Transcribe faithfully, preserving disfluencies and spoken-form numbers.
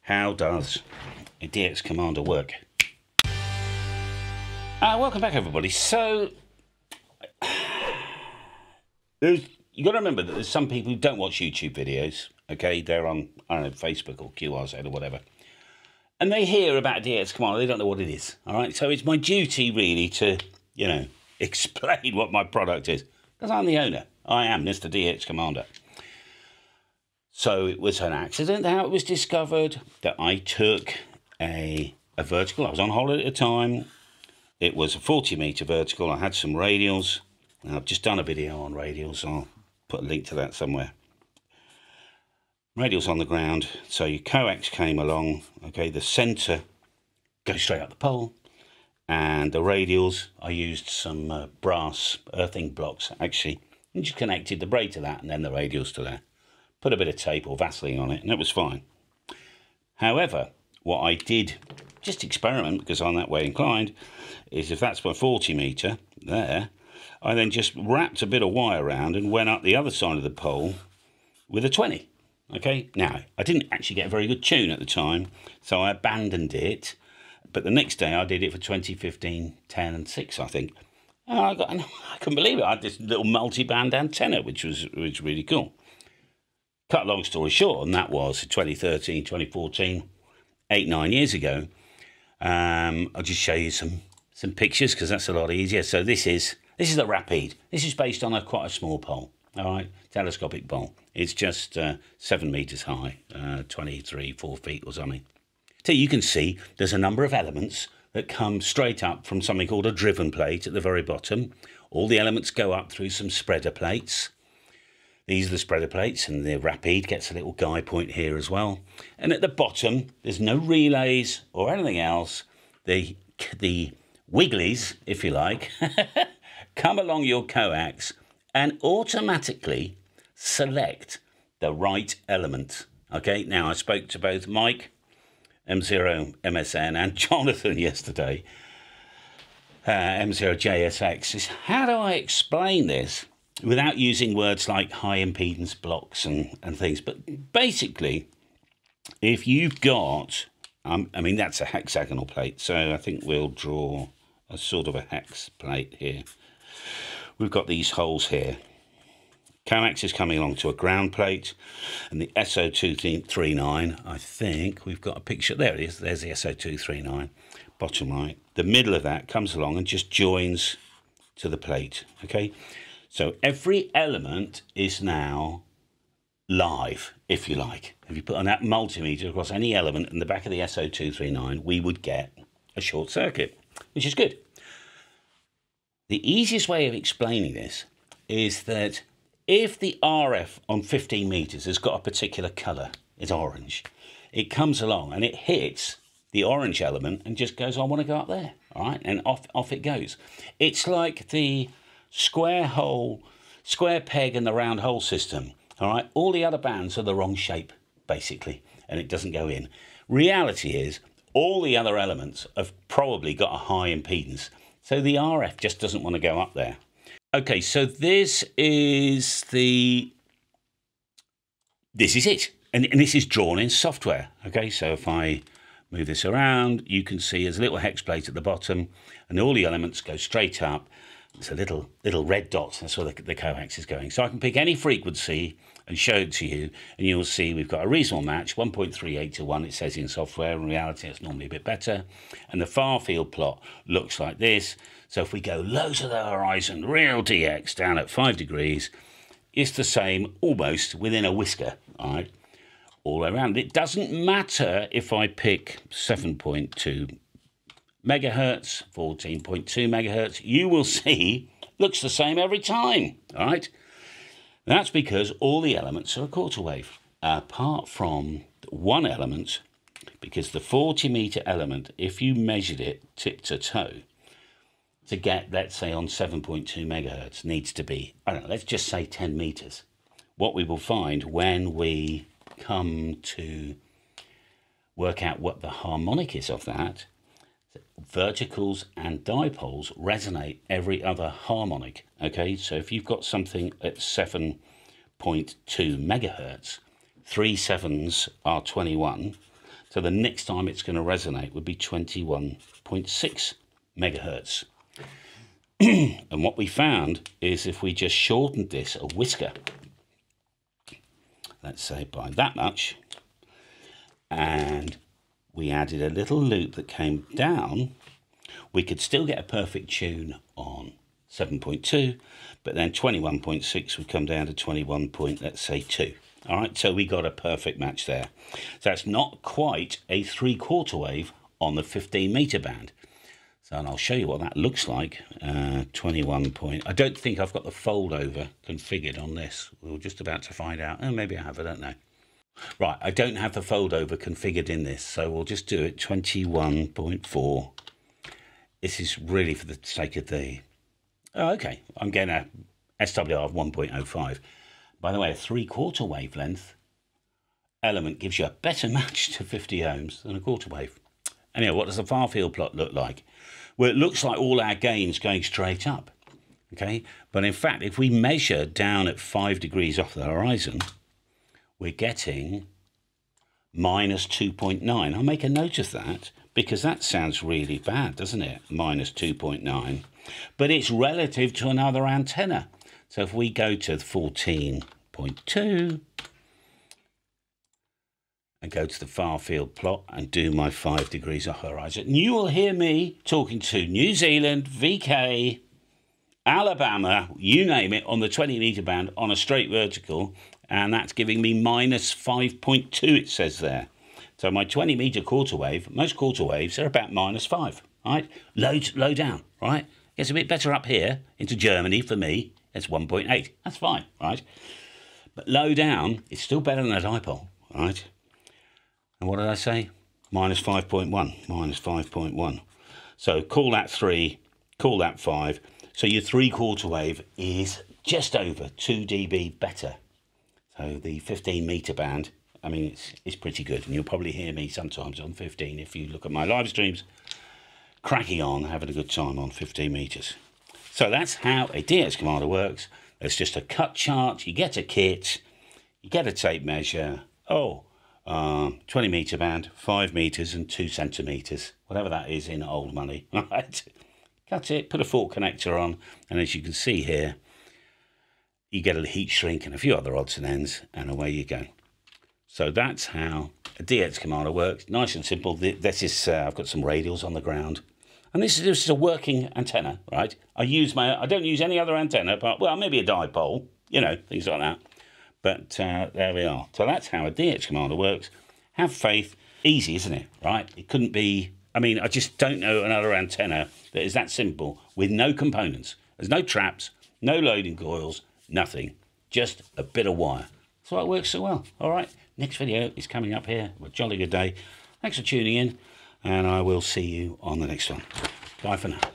How does a D X Commander work? Uh, welcome back, everybody. So, there's, you got to remember that there's some people who don't watch YouTube videos. Okay, they're on, I don't know, Facebook or Q R Z or whatever, and they hear about D X Commander. They don't know what it is. All right, so it's my duty really to, you know, explain what my product is, because I'm the owner. I am Mister D X Commander. So it was an accident how it was discovered that I took a, a vertical. I was on holiday at the time. It was a forty metre vertical. I had some radials. Now, I've just done a video on radials. I'll put a link to that somewhere. Radials on the ground. So your coax came along. Okay, the centre goes straight up the pole. And the radials, I used some uh, brass earthing blocks, actually. And just connected the braid to that and then the radials to there. Put a bit of tape or Vaseline on it, and it was fine. However, what I did, just experiment, because I'm that way inclined, is if that's my forty metre there, I then just wrapped a bit of wire around and went up the other side of the pole with a twenty. Okay, now, I didn't actually get a very good tune at the time, so I abandoned it. But the next day I did it for twenty, fifteen, ten and six, I think. And I, got, I couldn't believe it. I had this little multi-band antenna, which was, which was really cool. Cut long story short, and that was twenty thirteen, twenty fourteen, eight, nine years ago. Um, I'll just show you some some pictures because that's a lot easier. So this is this is the Rapide. This is based on a quite a small pole. All right, telescopic pole. It's just uh, seven meters high, uh, twenty-three, four feet or something. So you can see there's a number of elements that come straight up from something called a driven plate at the very bottom. All the elements go up through some spreader plates. These are the spreader plates, and the Rapide gets a little guy point here as well. And at the bottom, there's no relays or anything else. The, the wigglies, if you like, come along your coax and automatically select the right element. Okay, now I spoke to both Mike, M zero M S N, and Jonathan yesterday, uh, M zero J S X. Is how do I explain this without using words like high impedance blocks and, and things? But basically, if you've got, um, I mean, that's a hexagonal plate, so I think we'll draw a sort of a hex plate here. We've got these holes here. Coax is coming along to a ground plate, and the S O two thirty-nine, I think, we've got a picture, there it is, there's the S O two thirty-nine, bottom right. The middle of that comes along and just joins to the plate, okay? So every element is now live, if you like. If you put on that multimeter across any element in the back of the S O two thirty-nine, we would get a short circuit, which is good. The easiest way of explaining this is that if the R F on fifteen meters has got a particular colour, it's orange, it comes along and it hits the orange element and just goes, I want to go up there, all right? And off, off it goes. It's like the square hole, square peg and the round hole system, all right? All the other bands are the wrong shape, basically, and it doesn't go in. Reality is, all the other elements have probably got a high impedance, so the R F just doesn't want to go up there. Okay, so this is the, this is it, and, and this is drawn in software, okay? So if I move this around, you can see there's a little hex plate at the bottom, and all the elements go straight up. It's a little little red dot, that's where the, the coax is going. So I can pick any frequency and show it to you, and you'll see we've got a reasonable match, one point three eight to one, it says in software. In reality, it's normally a bit better. And the far field plot looks like this. So if we go low to the horizon, real D X down at five degrees, it's the same almost within a whisker, all right, all around. It doesn't matter if I pick seven point two megahertz, fourteen point two megahertz, you will see looks the same every time, all right? That's because all the elements are a quarter wave, apart from one element, because the forty metre element, if you measured it tip to toe, to get, let's say, on seven point two megahertz, needs to be, I don't know, let's just say ten metres. What we will find when we come to work out what the harmonic is of that, verticals and dipoles resonate every other harmonic, okay? So if you've got something at seven point two megahertz, three sevens are twenty-one, So the next time it's going to resonate would be twenty-one point six megahertz. And what we found is if we just shortened this a whisker, let's say by that much, and we added a little loop that came down, we could still get a perfect tune on seven point two, but then twenty-one point six would come down to twenty-one point, let's say, two. All right, so we got a perfect match there. So that's not quite a three-quarter wave on the fifteen meter band. So, and I'll show you what that looks like. Uh, twenty-one point. I don't think I've got the fold over configured on this. We were just about to find out. Oh, maybe I have. I don't know. Right, I don't have the fold over configured in this, so we'll just do it twenty-one point four. This is really for the sake of the. Oh, okay. I'm getting a S W R of one point oh five. By the way, a three-quarter wavelength element gives you a better match to fifty ohms than a quarter wave. Anyway, what does the far field plot look like? Well, it looks like all our gains going straight up, okay? But in fact, if we measure down at five degrees off the horizon, we're getting minus two point nine. I'll make a note of that because that sounds really bad, doesn't it? Minus two point nine. But it's relative to another antenna. So if we go to fourteen point two and go to the far field plot and do my five degrees off horizon, you will hear me talking to New Zealand, V K, Alabama, you name it, on the twenty meter band on a straight vertical, and that's giving me minus five point two, it says there. So my twenty meter quarter wave, most quarter waves are about minus five, right? Low, low down, right? It's a bit better up here into Germany for me. It's one point eight. That's fine, right? But low down, it's still better than a dipole, right? And what did I say? Minus five point one. Minus five point one. So call that three, call that five. So your three-quarter wave is just over two D B better. So the fifteen meter band, I mean, it's, it's pretty good. And you'll probably hear me sometimes on fifteen if you look at my live streams, cracking on, having a good time on fifteen meters. So that's how a D X commander works. It's just a cut chart. You get a kit, you get a tape measure. Oh, um, twenty meter band, five meters and two centimeters, whatever that is in old money. Right? Cut it, put a fork connector on, and as you can see here, you get a heat shrink and a few other odds and ends, and away you go. So that's how a D X commander works. Nice and simple. This is uh, I've got some radials on the ground. And this is, this is a working antenna, right? I use my, I don't use any other antenna, but, well, maybe a dipole, you know, things like that. But uh, there we are. So that's how a D X commander works. Have faith. Easy, isn't it, right? It couldn't be, I mean, I just don't know another antenna that is that simple with no components. There's no traps, no loading coils, nothing. Just a bit of wire. That's why it works so well. All right, next video is coming up here. Have a jolly good day. Thanks for tuning in. And I will see you on the next one. Bye for now.